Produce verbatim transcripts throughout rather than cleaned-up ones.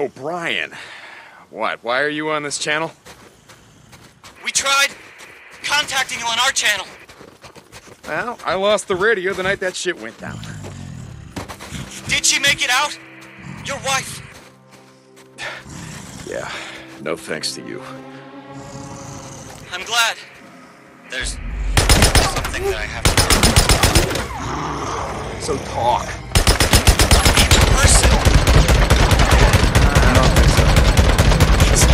O'Brien. What, why are you on this channel? We tried contacting you on our channel. Well, I lost the radio the night that shit went down. Did she make it out? Your wife? Yeah, no thanks to you. I'm glad. There's something that I have to do. So talk. In person. I don't think so. It's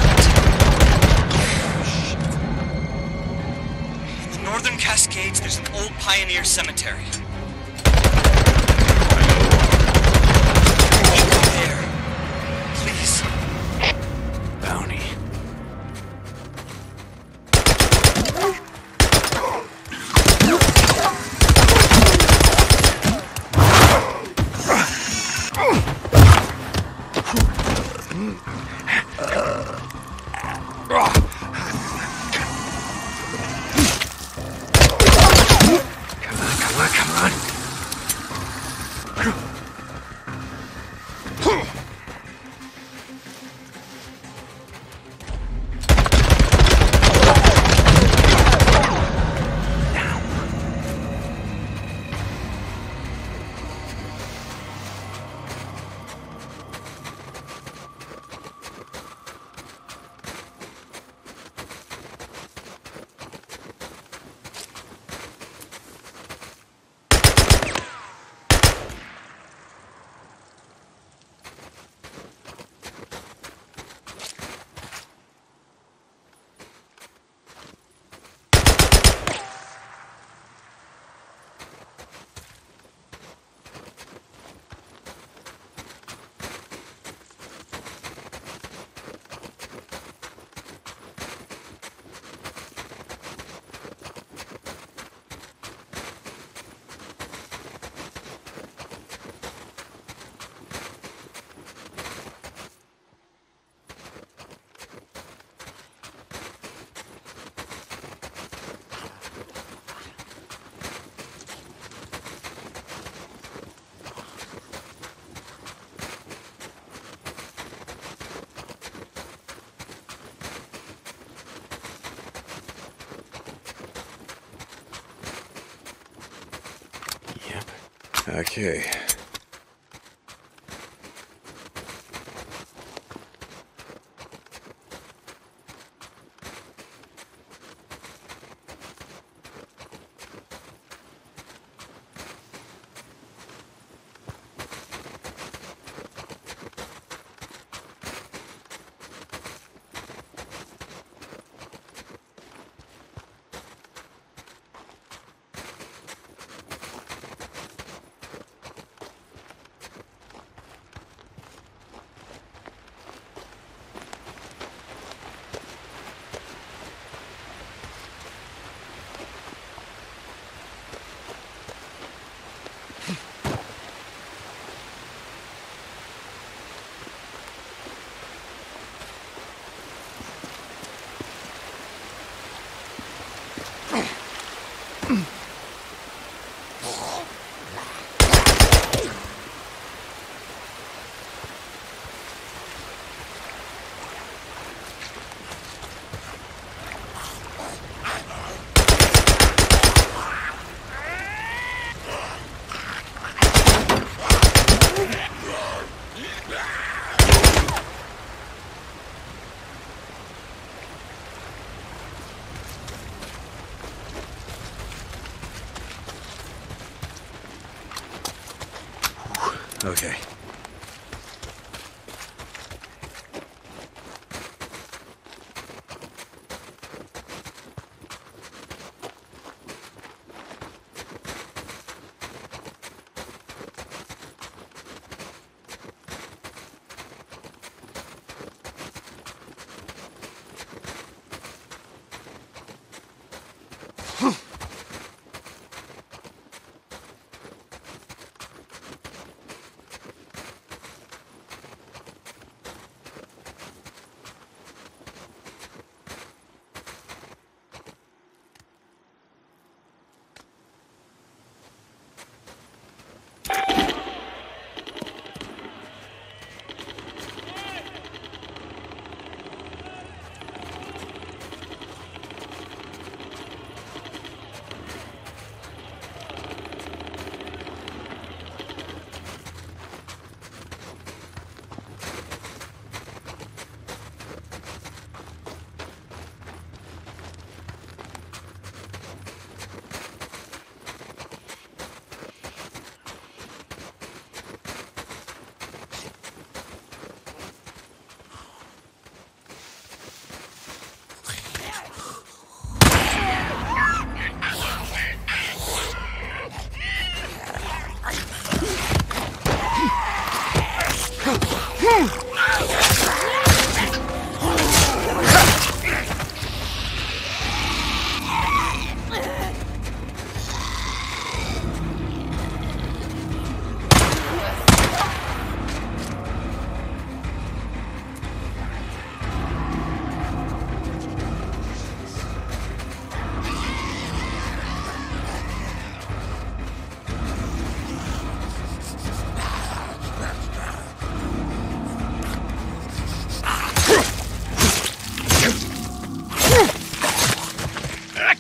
important. In the Northern Cascades, there's an old pioneer cemetery. Go there. Please. Bounty. Okay. Okay.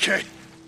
Okay.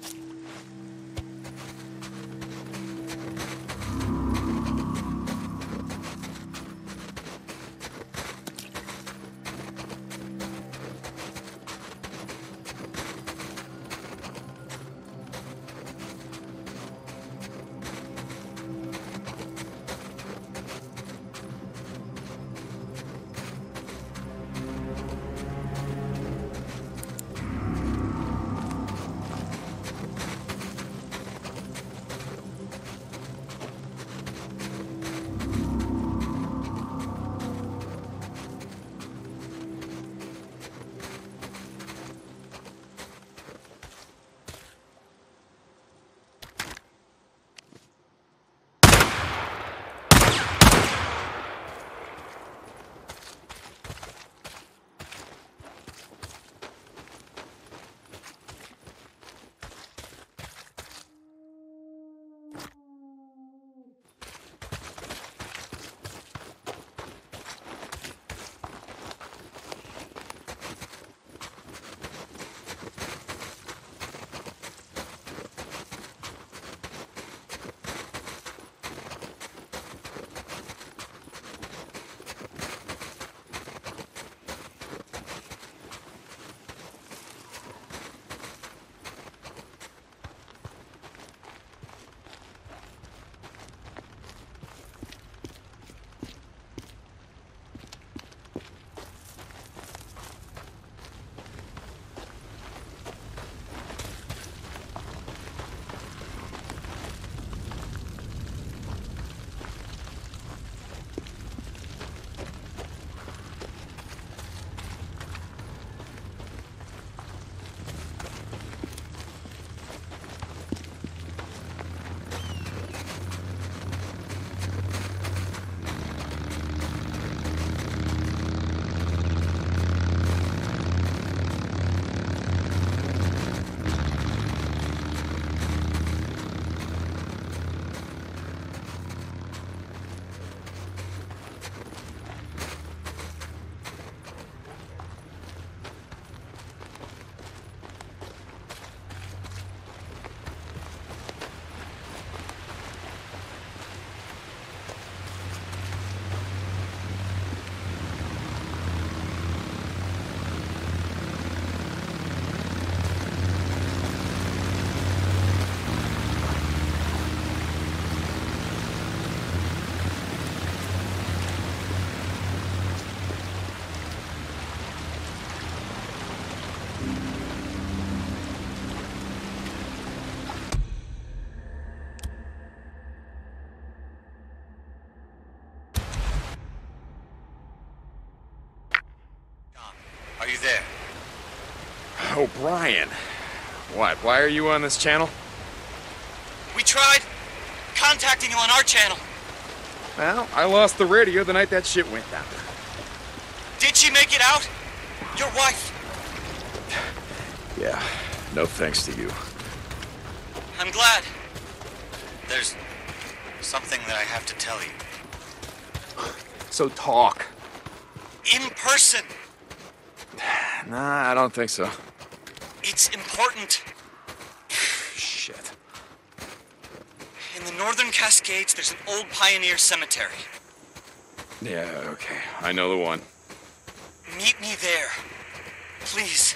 Are you there? Oh, Brian. What, why are you on this channel? We tried contacting you on our channel. Well, I lost the radio the night that shit went down. Did she make it out? Your wife? Yeah, no thanks to you. I'm glad. There's something that I have to tell you. So talk. In person. Nah, I don't think so. It's important. Shit. In the Northern Cascades, there's an old pioneer cemetery. Yeah, okay. I know the one. Meet me there. Please.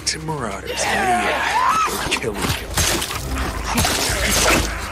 Pennington Marauders. Yeah, yeah. We're killer killers.